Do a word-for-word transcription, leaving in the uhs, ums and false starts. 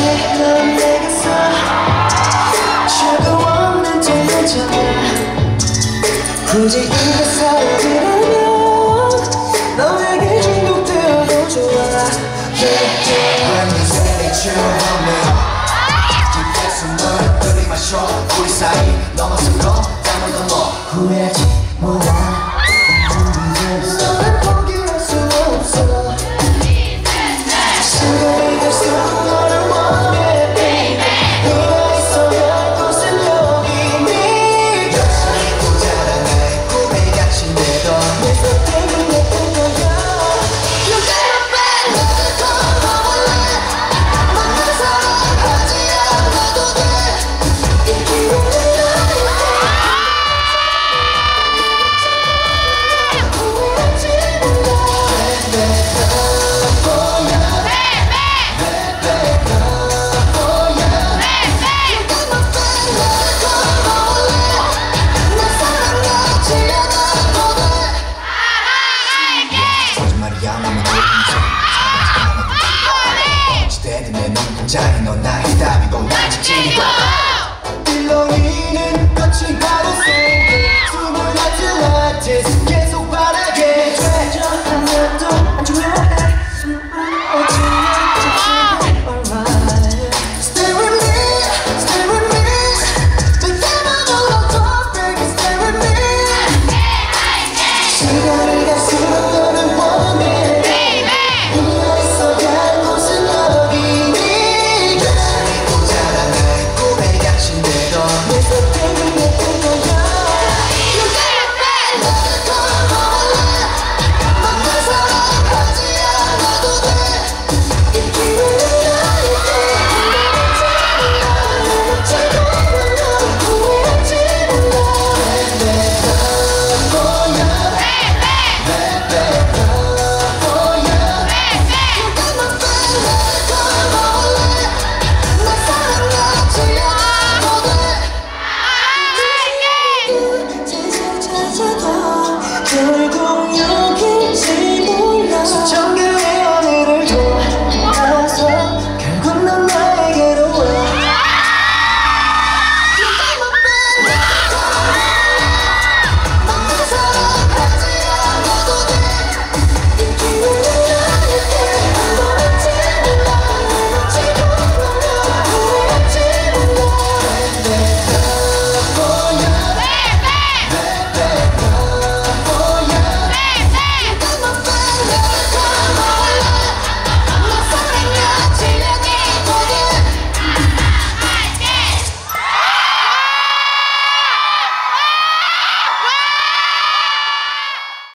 넌 내게서 출구 없는 척 괜찮아. 굳이 이게 사랑이라면 너에게 중독되어도 좋아. When you say that you want me 깊게 숨을 들이마셔. 우리 사이 넘어서고 담을 넘어 후회하지 몰라. 너를 포기할 수 없어. 시간이 갈수록 너를 원해 baby. 네가 있어야 곳은 여기니. 열심히 보자란 나의 꿈이 갇힌데도 내 선택은 내건 거야. You got my back, 너를 걸어올래. 만나서 사랑하지 않아도 돼. 이 기회는 거짓말이야 맘은 고민져. 어찌되든 내 눈동자에 넌 나의 답이고 난 직진이고. 일렁이